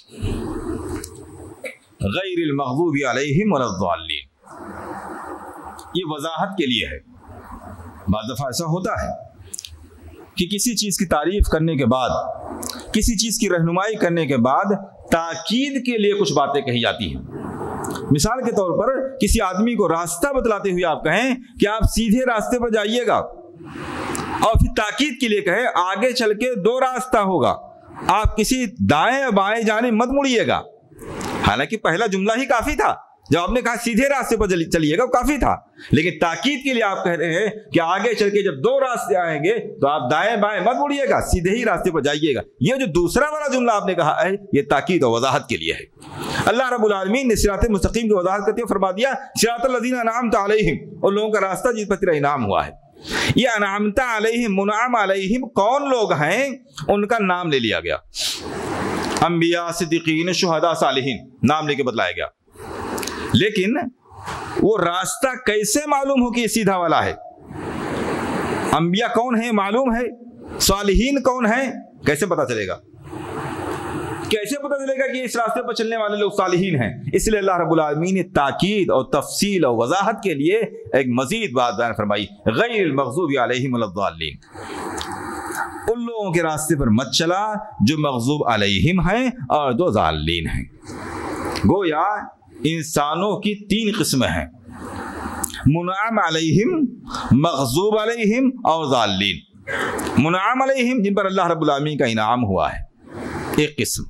غیر المغضوب علیہم ولا الضالین، یہ وضاحت کے لیے ہے۔ بعض دفعہ ایسا ہوتا ہے کہ کسی چیز کی تعریف کرنے کے بعد، کسی چیز کی رہنمائی کرنے کے بعد تاکید کے لیے کچھ باتیں کہی جاتی ہیں۔ مثال کے طور پر کسی آدمی کو راستہ بتلاتے ہوئے آپ کہیں کہ آپ سیدھے راستے پر جائیے گا، اور پھر تاکید کے لیے کہیں آگے چل کے 2 راستہ ہوگا، آپ کسی دائیں بائیں جانب مت مڑیے گا۔ حالانکہ پہلا جملہ ہی کافی تھا، جب آپ نے کہا سیدھے راستے پر چلیے گا وہ کافی تھا، لیکن تاکید کے لیے آپ کہہ رہے ہیں کہ آگے چل کے جب 2 راستے آئیں گے تو آپ دائیں بائیں مت مڑیے گا، سیدھے ہی راستے پر جائیے گا۔ یہ جو دوسرا والا جملہ آپ نے کہا ہے یہ تاکید اور وضاحت کے لیے ہے۔ اللہ رب العالمین نے صراط مستقیم کی وضاحت کرتے ہوئے فرما دیا، صراط الذین انعمت علیہم، ان لوگوں کا راستہ جس پر تیرا انعام ہوا ہے۔ یہ انعمت علیہم، منعم علیہم کون لوگ ہیں ان کا نام لے لیا گیا، انبیاء، صدیقین، شہداء، صالحین، نام لے کے بتلایا گیا، لیکن وہ راستہ کیسے معلوم ہو کہ یہ سیدھا والا ہے؟ انبیاء کون ہیں معلوم ہے، صالحین کون ہیں کیسے پتا چلے گا؟ کیسے پتا چلے گا کہ اس راستے پر چلنے والے لوگ صالحین ہیں؟ اس لیے اللہ رب العالمین نے تاکید اور تفصیل اور وضاحت کے لیے ایک مزید بات بیان فرمائی، غیر المغضوب علیہم ولا الضالین، ان لوگوں کے راستے پر مت چلا جو مغضوب علیہم ہیں اور جو ضالین ہیں۔ گویا انسانوں کی 3 قسمیں ہیں، منعم علیہم، مغضوب علیہم اور ضالین۔ منعم علیہم جن پر اللہ رب العالمین کا انعام ہوا ہے ایک قسم،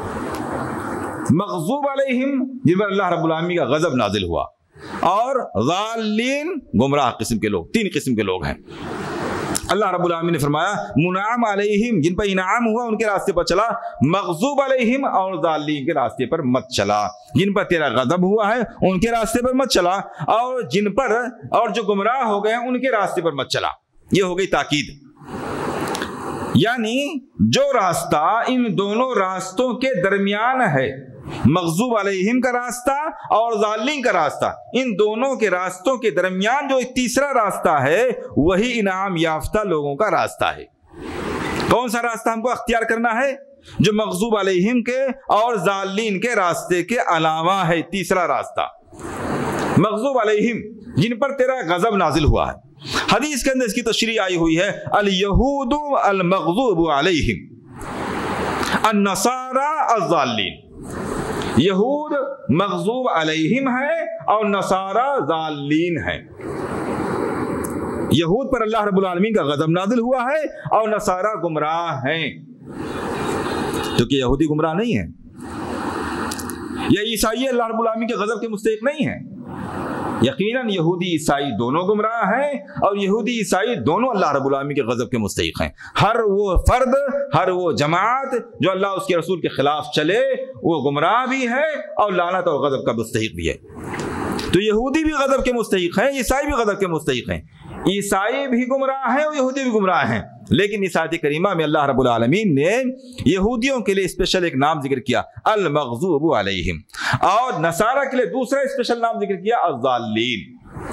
مغضوب علیہم جن پر اللہ رب العالمین کا غضب نازل ہوا، اور ضالین گمراہ قسم کے لوگ، 3 قسم کے لوگ ہیں۔ اللہ رب العالمین نے فرمایا منعم علیہم جن پر انعام ہوا ان کے راستے پر چلا، مغضوب علیہم اور ضالین کے راستے پر مت چلا، جن پر تیرا غضب ہوا ہے ان کے راستے پر مت چلا، اور جن پر اور جو گمراہ ہو گئے ہیں ان کے راستے پر مت چلا۔ یہ ہو گئی تاکید، یعنی جو راستہ ان دونوں راستوں کے درمیان ہے، مغضوب علیہم کا راستہ اور ضالین کا راستہ، ان دونوں کے راستوں کے درمیان جو ایک تیسرا راستہ ہے وہی انعام یافتہ لوگوں کا راستہ ہے۔ کون سا راستہ ہم کو اختیار کرنا ہے؟ جو مغضوب علیہم کے اور ضالین کے راستے کے علاوہ ہے، تیسرا راستہ، مغضوب علیہم جن پر تیرا غضب نازل ہوا ہے۔ حدیث کے اندر اس کی تشریح آئی ہوئی ہے، الیہود المغضوب علیہم، النصارى الضالین، یہود مغضوب علیہم ہے اور نصارہ ضالین ہیں۔ یہود پر اللہ رب العالمین کا غضب نازل ہوا ہے اور نصارہ گمراہ ہیں، کیونکہ یہودی گمراہ نہیں ہے، یا عیسائی اللہ رب العالمین کے غضب کے مستحق نہیں ہیں۔ یقیناً یہودی عیسائی دونوں گمراہ ہیں، اور یہودی عیسائی دونوں اللہ رب العالمین کے غضب کے مستحق ہیں۔ ہر وہ فرد، ہر وہ جماعت جو اللہ اس کے رسول کے خلاف چلے وہ گمراہ بھی ہے اور لعنت اور غضب کا مستحق بھی ہے۔ تو یہودی بھی غضب کے مستحق ہیں، عیسائی بھی غضب کے مستحق ہیں، عیسائی بھی گمراہ ہیں اور یہودی بھی گمراہ ہیں۔ لیکن اس آیت کریمہ میں اللہ رب العالمین نے یہودیوں کے لیے اسپیشل ایک نام ذکر کیا، المغضوب علیہم، اور نصارہ کے لیے دوسرا اسپیشل نام ذکر کیا، الضالین۔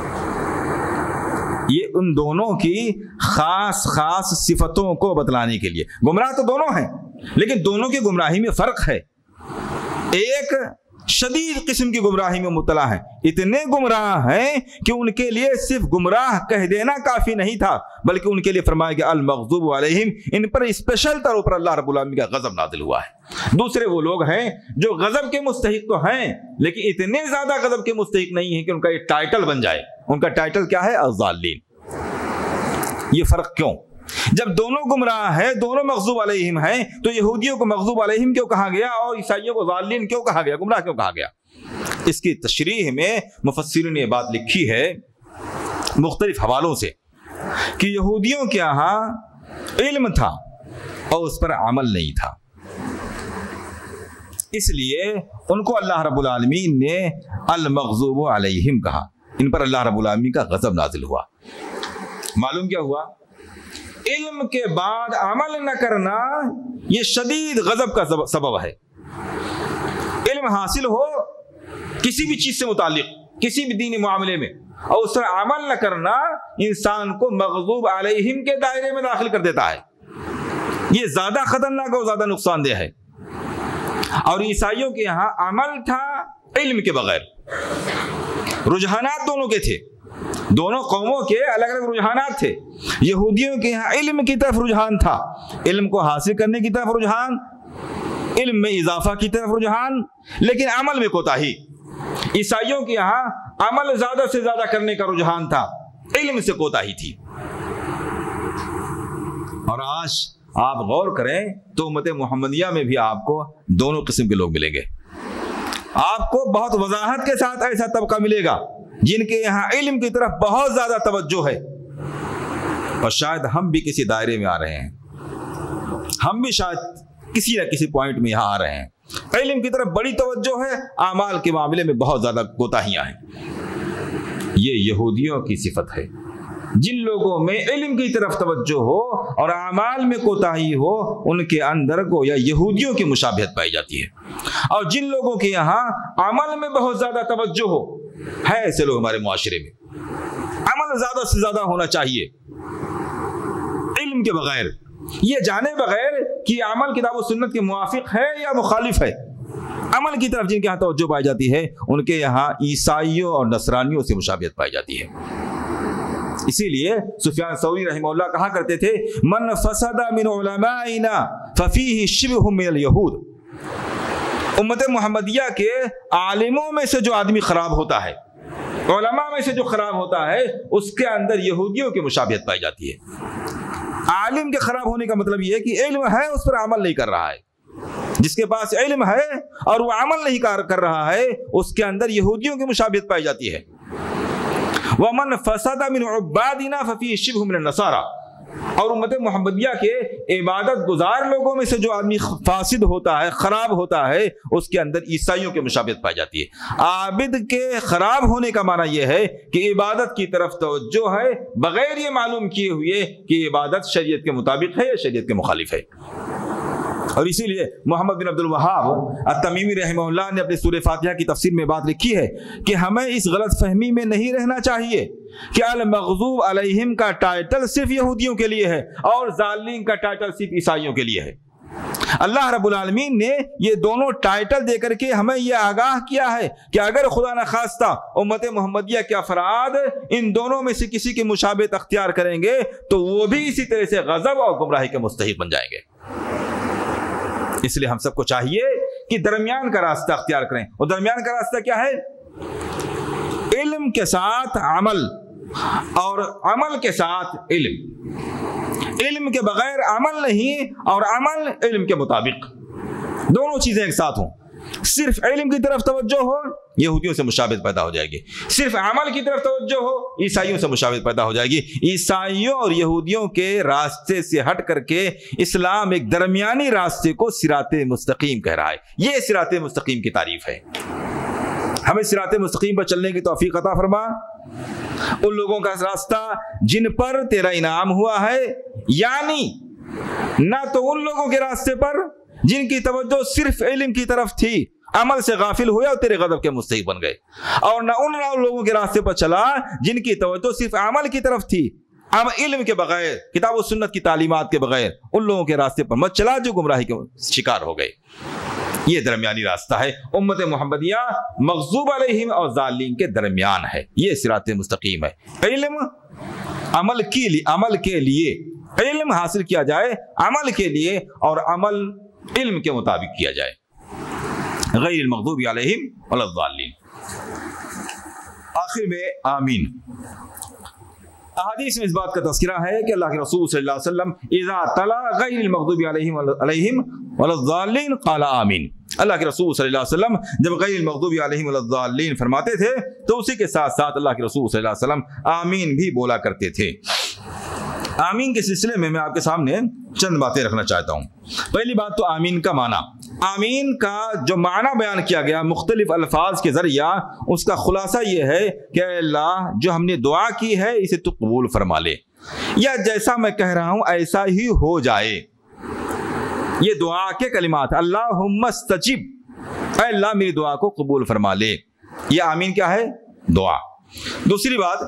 یہ ان دونوں کی خاص خاص صفتوں کو بتلانے کے لیے، گمراہ تو دونوں ہیں لیکن دونوں کی گمراہی میں فرق ہے۔ ایک شدید قسم کی گمراہی میں مبتلا ہیں، اتنے گمراہ ہیں کہ ان کے لیے صرف گمراہ کہہ دینا کافی نہیں تھا، بلکہ ان کے لیے فرمایا کہ المغضوب علیہم، ان پر اسپیشل طور پر اللہ رب العالمین کا غضب نازل ہوا ہے۔ دوسرے وہ لوگ ہیں جو غضب کے مستحق تو ہیں لیکن اتنے زیادہ غضب کے مستحق نہیں ہیں کہ ان کا یہ ٹائٹل بن جائے۔ ان کا ٹائٹل کیا ہے؟ الضالین۔ یہ فرق کیوں؟ جب دونوں گمراہ ہیں، دونوں مغضوب علیہم ہیں، تو یہودیوں کو مغضوب علیہم کیوں کہا گیا اور عیسائیوں کو ضالین کیوں کہا گیا، گمراہ کیوں کہا گیا؟ اس کی تشریح میں مفسرین نے یہ بات لکھی ہے مختلف حوالوں سے کہ یہودیوں کے یہاں علم تھا اور اس پر عمل نہیں تھا، اس لیے ان کو اللہ رب العالمین نے المغضوب علیہم کہا، ان پر اللہ رب العالمین کا غضب نازل ہوا۔ معلوم کیا ہوا؟ علم کے بعد عمل نہ کرنا یہ شدید غضب کا سبب ہے۔ علم حاصل ہو کسی بھی چیز سے متعلق، کسی بھی دینی معاملے میں، اور اس پر عمل نہ کرنا انسان کو مغضوب علیہم کے دائرے میں داخل کر دیتا ہے۔ یہ زیادہ خطرناک اور زیادہ نقصان دہ ہے۔ اور عیسائیوں کے یہاں عمل تھا علم کے بغیر، رجحانات دونوں کے تھے، دونوں قوموں کے الگ الگ رجحانات تھے۔ یہودیوں کے یہاں علم کی طرف رجحان تھا، علم کو حاصل کرنے کی طرف رجحان، علم میں اضافہ کی طرف رجحان، لیکن عمل میں کوتاہی۔ عیسائیوں کے یہاں عمل زیادہ سے زیادہ کرنے کا رجحان تھا، علم سے کوتاہی تھی۔ اور آج آپ غور کریں تو امت محمدیہ میں بھی آپ کو دونوں قسم کے لوگ ملیں گے۔ آپ کو بہت وضاحت کے ساتھ ایسا طبقہ ملے گا جن کے یہاں علم کی طرف بہت زیادہ توجہ ہے، اور شاید ہم بھی کسی دائرے میں آ رہے ہیں، ہم بھی شاید کسی نہ کسی پوائنٹ میں یہاں آ رہے ہیں۔ علم کی طرف بڑی توجہ ہے، اعمال کے معاملے میں بہت زیادہ کوتاہیاں ہیں۔ یہ یہودیوں کی صفت ہے۔ جن لوگوں میں علم کی طرف توجہ ہو اور اعمال میں کوتاہی ہو، ان کے اندر گویا یہودیوں کی مشابہت پائی جاتی ہے۔ اور جن لوگوں کے یہاں عمل میں بہت زیادہ توجہ ہو، ہے ایسے لوگ ہمارے معاشرے میں، عمل زیادہ سے زیادہ ہونا چاہیے علم کے بغیر، یہ جانے بغیر کہ عمل کتاب و سنت کے موافق ہے یا مخالف ہے۔ عمل کی طرف جن کے یہاں توجہ پائی جاتی ہے، ان کے یہاں عیسائیوں اور نصرانیوں سے مشابہت پائی جاتی ہے۔ اسی لیے سفیان ثوری رحمہ اللہ کہا کرتے تھے، من فسد من علمائنا ففیہ شبہ من الیہود۔ امت محمدیہ کے عالموں میں سے جو آدمی خراب ہوتا ہے، علماء میں سے جو خراب ہوتا ہے، اس کے اندر یہودیوں کی مشابہت پائی جاتی ہے۔ عالم کے خراب ہونے کا مطلب یہ ہے کہ علم ہے، اس پر عمل نہیں کر رہا ہے۔ جس کے پاس علم ہے اور وہ عمل نہیں کر رہا ہے، اس کے اندر یہودیوں کی مشابہت پائی جاتی ہے۔ وَمَنْ فَسَدَ مِنْ عُبَّادِنَا فَفِيهِ شِبْهٌ مِنَ النَّصَارَى۔ اور امت محمدیہ کے عبادت گزار لوگوں میں سے جو آدمی فاسد ہوتا ہے، خراب ہوتا ہے، اس کے اندر عیسائیوں کی مشابہت پائی جاتی ہے۔ عابد کے خراب ہونے کا معنی یہ ہے کہ عبادت کی طرف توجہ ہے بغیر یہ معلوم کیے ہوئے کہ عبادت شریعت کے مطابق ہے یا شریعت کے مخالف ہے۔ اور اسی لیے محمد بن عبد الوہاب التمیمی رحمہ اللہ نے اپنی سورہ فاتحہ کی تفسیر میں بات لکھی ہے کہ ہمیں اس غلط فہمی میں نہیں رہنا چاہیے کہ المغضوب علیہم کا ٹائٹل صرف یہودیوں کے لیے ہے اور ضالین کا ٹائٹل صرف عیسائیوں کے لیے ہے۔ اللہ رب العالمین نے یہ دونوں ٹائٹل دے کر کے ہمیں یہ آگاہ کیا ہے کہ اگر خدا نخواستہ امت محمدیہ کے افراد ان دونوں میں سے کسی کی مشابہت اختیار کریں گے تو وہ بھی اسی طرح سے غضب اور گمراہی کے مستحق بن جائیں گے۔ اس لیے ہم سب کو چاہیے کہ درمیان کا راستہ اختیار کریں، اور درمیان کا راستہ کیا ہے؟ علم کے ساتھ عمل اور عمل کے ساتھ علم، علم کے بغیر عمل نہیں اور عمل علم کے مطابق، دونوں چیزیں ایک ساتھ ہوں۔ صرف علم کی طرف توجہ ہو، یہودیوں سے مشابہت پیدا ہو جائے گی، صرف عمل کی طرف توجہ ہو، عیسائیوں سے مشابہت پیدا ہو جائے گی۔ عیسائیوں اور یہودیوں کے راستے سے ہٹ کر کے اسلام ایک درمیانی راستے کو صراط مستقیم کہہ رہا ہے۔ یہ صراط مستقیم کی تعریف ہے۔ ہمیں صراط مستقیم پر چلنے کی توفیق عطا فرما، ان لوگوں کا راستہ جن پر تیرا انعام ہوا ہے، یعنی نہ تو ان لوگوں کے راستے پر جن کی توجہ صرف علم کی طرف تھی، عمل سے غافل ہوئے اور تیرے غضب کے مستحق بن گئے، اور نہ ان لوگوں کے راستے پر چلا جن کی توجہ صرف عمل کی طرف تھی، علم کے بغیر، کتاب و سنت کی تعلیمات کے بغیر ان لوگوں کے راستے پر مت چلا جو گمراہی کے شکار ہو گئے۔ یہ درمیانی راستہ ہے، امت محمدیہ مغضوب علیہم اور ضالین کے درمیان ہے، یہ صراط مستقیم ہے۔ علم عمل کے لیے علم حاصل کیا جائے، عمل کے لیے، اور عمل علم کے مطابق کیا جائے، غیر المغضوب علیہم ولا الضالین۔ آخر میں آمین۔ احادیث میں اس بات کا تذکرہ ہے کہ اللہ کے رسول صلی اللہ علیہ وسلم اذا تلا غیر المغضوب علیہم ولا الضالین قال آمین۔ اللہ کے رسول صلی اللہ علیہ وسلم جب غیر المغضوب علیہم ولا الضالین فرماتے تھے تو اسی کے ساتھ ساتھ اللہ کے رسول صلی اللہ علیہ وسلم آمین بھی بولا کرتے تھے۔ آمین کے سلسلے میں آپ کے سامنے چند باتیں رکھنا چاہتا ہوں۔ پہلی بات تو آمین کا معنی، آمین کا جو معنی بیان کیا گیا مختلف الفاظ کے ذریعہ، اس کا خلاصہ یہ ہے کہ اے اللہ جو ہم نے دعا کی ہے اسے تو قبول فرما لے، یا جیسا میں کہہ رہا ہوں ایسا ہی ہو جائے۔ یہ دعا کے کلمات، اللہم استجب، اے اللہ میری دعا کو قبول فرما لے، یہ آمین کیا ہے؟ دعا۔ دوسری بات،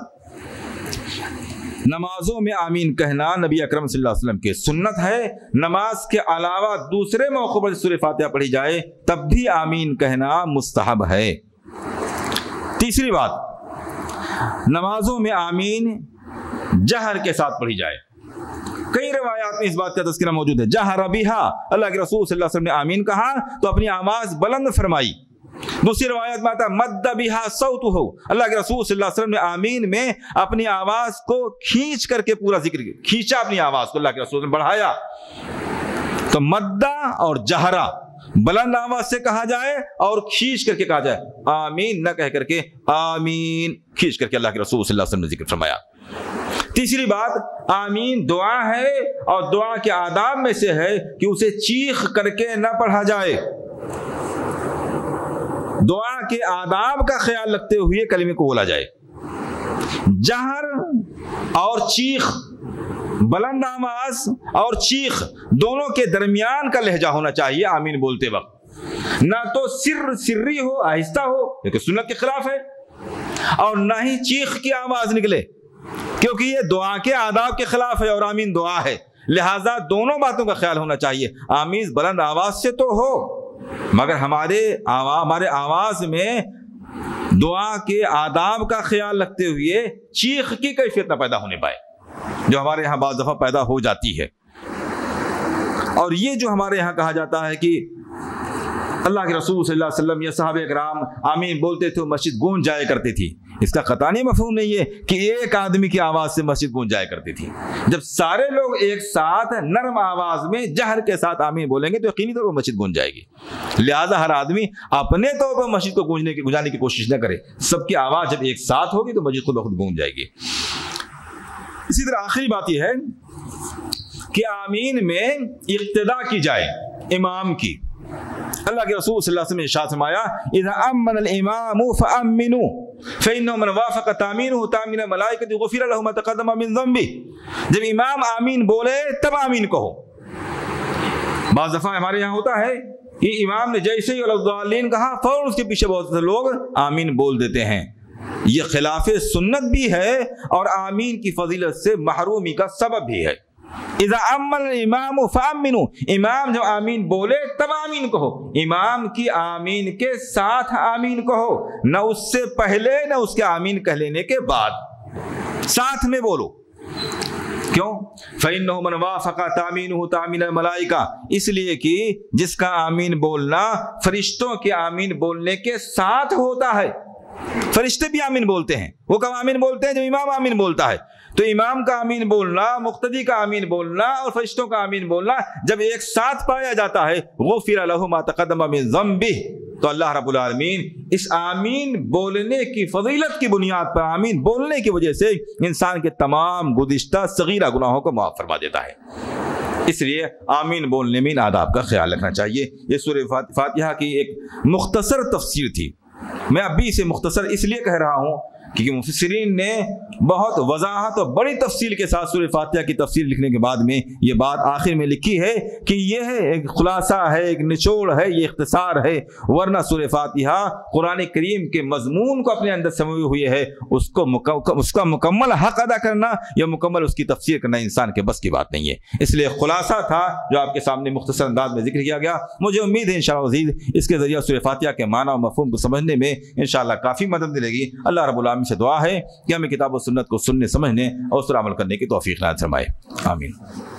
نمازوں میں آمین کہنا نبی اکرم صلی اللہ علیہ وسلم کی سنت ہے، نماز کے علاوہ دوسرے موقع پر سورہ فاتحہ پڑھی جائے تب بھی آمین کہنا مستحب ہے۔ تیسری بات، نمازوں میں آمین جہر کے ساتھ پڑھی جائے، کئی روایات میں اس بات کا تذکرہ موجود ہے۔ جہر بہا، اللہ کے رسول صلی اللہ علیہ وسلم نے آمین کہا تو اپنی آواز بلند فرمائی۔ دوسری روایت میں آتا ہے مد بہا صوتہ، اللہ کے رسول صلی اللہ علیہ وسلم نے آمین میں اپنی آواز کو کھینچ کر کے پورا ذکر کیا، کھینچا اپنی آواز کو، اللہ کے رسول نے بڑھایا۔ تو مدہ اور جہرا، بلند آواز سے کہا جائے اور کھینچ کر کے کہا جائے، آمین نہ کہہ کر کے آمین کھینچ کر کے اللہ کے رسول صلی اللہ علیہ وسلم نے ذکر فرمایا۔ تیسری بات، آمین دعا ہے اور دعا کے آداب میں سے ہے کہ اسے چیخ کر کے نہ پڑھا جائے، دعا کے آداب کا خیال رکھتے ہوئے کلمے کو بولا جائے۔ جہر اور چیخ، بلند آواز اور چیخ دونوں کے درمیان کا لہجہ ہونا چاہیے آمین بولتے وقت، نہ تو سری ہو، آہستہ ہو کیونکہ سنت کے خلاف ہے، اور نہ ہی چیخ کی آواز نکلے کیونکہ یہ دعا کے آداب کے خلاف ہے اور آمین دعا ہے، لہذا دونوں باتوں کا خیال ہونا چاہیے۔ آمین بلند آواز سے تو ہو مگر ہمارے آواز میں دعا کے آداب کا خیال رکھتے ہوئے چیخ کی کیفیت نہ پیدا ہونے پائے، جو ہمارے یہاں بعض دفعہ پیدا ہو جاتی ہے۔ اور یہ جو ہمارے یہاں کہا جاتا ہے کہ اللہ کے رسول صلی اللہ علیہ وسلم یا صحابہ کرام آمین بولتے تھے مسجد گونج جایا کرتی تھی، اس کا قطعی مفہوم نہیں ہے کہ ایک آدمی کی آواز سے مسجد گونج جایا کرتی تھی۔ جب سارے لوگ ایک ساتھ نرم آواز میں جہر کے ساتھ آمین بولیں گے تو یقینی طور پر مسجد گونج جائے گی، لہذا ہر آدمی اپنے طور پر مسجد کو گونجانے کی کوشش نہ کرے، سب کی آواز جب ایک ساتھ ہوگی تو مسجد خود بخود گونج جائے گی۔ اسی طرح آخری بات یہ ہے کہ آمین میں اقتدا کی جائے امام کی۔ اللہ کے رسول صلی اللہ علیہ وسلم نے ارشاد فرمایا اذا امن الامام فامنوا فانه من وافق تامینه تامین الملائکۃ غفر له ما تقدم من ذنبه، جب امام آمین بولے تب آمین کہو۔ بعض دفعہ ہمارے یہاں ہوتا ہے کہ امام نے جیسے ہی الضالین کہا فوراً اس کے پیچھے بہت سے لوگ آمین بول دیتے ہیں، یہ خلاف سنت بھی ہے اور آمین کی فضیلت سے محرومی کا سبب بھی ہے۔ اذا امن الامام فامنوا، امام جب آمین بولے تب آمین کہو، امام کی آمین کے ساتھ آمین کہو، نہ اس سے پہلے نہ اس کے آمین کہہ لینے کے بعد، ساتھ میں بولو۔ کیوں؟ فإنه من وافق تامینه تامین الملائکہ، اس لیے کہ جس کا آمین بولنا فرشتوں کے آمین بولنے کے ساتھ ہوتا ہے۔ فرشتے بھی آمین بولتے ہیں، وہ کب آمین بولتے ہیں؟ جب امام آمین بولتا ہے۔ تو امام کا آمین بولنا، مقتدی کا آمین بولنا اور فرشتوں کا آمین بولنا جب ایک ساتھ پایا جاتا ہے غفر له ما تقدم من ذنبه، تو اللہ رب العالمین اس آمین بولنے کی فضیلت کی بنیاد پر، آمین بولنے کی وجہ سے انسان کے تمام گزشتہ صغیرہ گناہوں کو معاف فرما دیتا ہے۔ اس لیے آمین بولنے میں ان آداب کا خیال رکھنا چاہیے۔ یہ سورہ فاتحہ کی ایک مختصر تفسیر تھی، میں اب بھی اسے مختصر اس لیے کہہ رہا ہوں کیونکہ مفسرین نے بہت وضاحت اور بڑی تفصیل کے ساتھ سورہ فاتحہ کی تفسیر لکھنے کے بعد میں یہ بات آخر میں لکھی ہے کہ یہ ہے ایک خلاصہ ہے، ایک نچوڑ ہے، یہ اختصار ہے، ورنہ سورہ فاتحہ قرآن کریم کے مضمون کو اپنے اندر سموئے ہوئے ہے، اس کا مکمل حق ادا کرنا یا مکمل اس کی تفسیر کرنا انسان کے بس کی بات نہیں ہے۔ اس لیے خلاصہ تھا جو آپ کے سامنے مختصر انداز میں ذکر کیا گیا۔ مجھے امید ہے انشاءاللہ عزیز اس کے ذریعہ سورہ فاتحہ کے معنی اور مفہوم کو سمجھنے میں انشاءاللہ کافی مدد ملے گی۔ اللہ رب العالمین سے دعا ہے کہ ہمیں کتاب و سنت کو سننے، سمجھنے اور اس پر عمل کرنے کی توفیق عنایت فرمائے، آمین۔